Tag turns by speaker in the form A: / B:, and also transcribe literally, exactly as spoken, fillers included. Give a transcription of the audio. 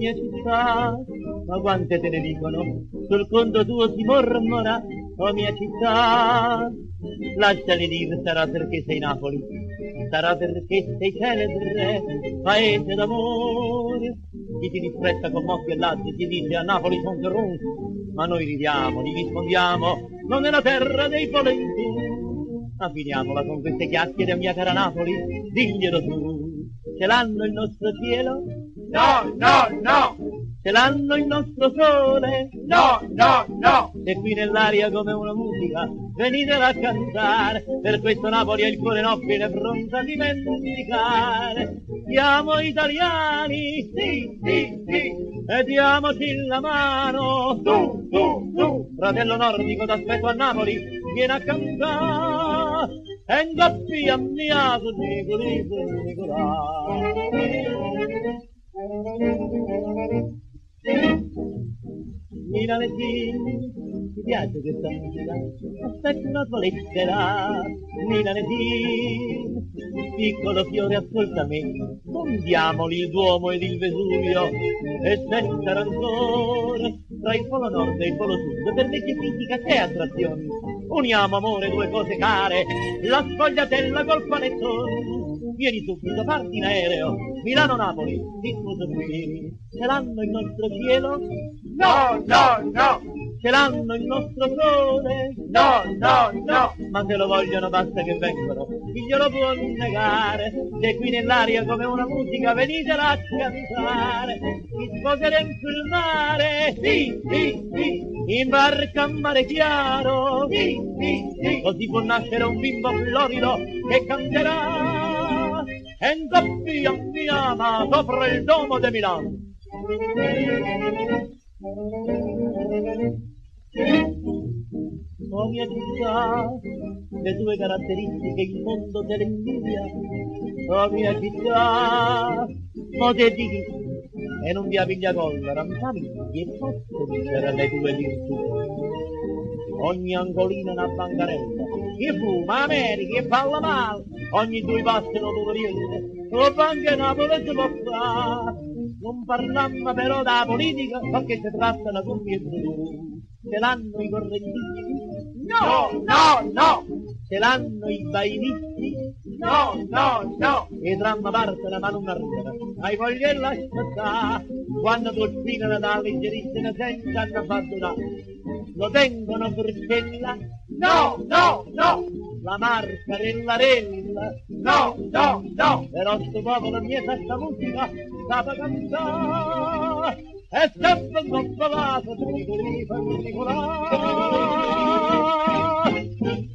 A: mia città, ma quante te ne dicono, sul conto tuo si mormora, oh mia città. Lasciali dire, sarà perché sei Napoli, sarà perché sei celebre, paese d'amore. Chi ti disprezza con mocchi e lazzi ti dice a Napoli son corrunti, ma noi ridiamo, gli rispondiamo, non è la terra dei polenti. Ma finiamola con queste chiacchiere, mia cara Napoli, diglielo tu, ce l'hanno il nostro cielo?
B: No, no, no!
A: Ce l'hanno il nostro sole?
B: No, no, no!
A: E qui nell'aria come una musica, venitela a cantare, per questo Napoli ha il cuore nobile pronto a dimenticare. Siamo italiani,
B: Sì, sì, sì!
A: e diamoci la mano,
B: Tu, tu, tu!
A: fratello nordico t'aspetto a Napoli, vieni a cantare, e ingappi a mia così, così, Milanesi, ti piace questa musica? Aspetta una tua lettera. Milanesi, piccolo fiore ascolta me, fondiamoli il Duomo ed il Vesuvio, e senza rancore, tra il polo nord e il polo sud, per vecchie fisica c'è attrazione. Uniamo amore, due cose care, la sfogliatella col panettone. Vieni subito, parti in aereo, Milano-Napoli, diffuso qui. Ce l'hanno il nostro cielo?
B: No, no, no!
A: Ce l'hanno il nostro sole?
B: No, no, no!
A: Ma se lo vogliono basta che vengono, chi glielo può negare? Se qui nell'aria come una musica, venitela a cantare. Mi sposeremo sul mare,
B: Sì, sì, sì!
A: in barca a mare chiaro,
B: Sì, sì, sì!
A: così può nascere un bimbo florido che canterà. E ingoppi a mia ama sopra il domo di Milano. Oh mia città, le tue caratteristiche il mondo te le invidia. Oh mia città, mo te dici, e non vi piglia collera, mi famigli e posso dire le tue virtù. Ogni angolina è una bancarella, chi fuma, America, chi balla male, ogni due passi lo tutoriello, lo banca Napoli si può fare. Non parlammo però da politica, perché si tratta da tutti e due. Ce l'hanno i correntisti?
B: No, no, no!
A: Ce l'hanno i bailisti?
B: No, no, no!
A: E tramma parte la mano arriva, hai voglia di lasciare. Quando tu spinano da leggerissima senza hanno fatto da, lo tengono Bruxella?
B: No, no, no!
A: La marca della rella?
B: No, no, no!
A: Però sto popolo mia questa musica sa cantare, e sempre un po' provato, tricoli, particolari.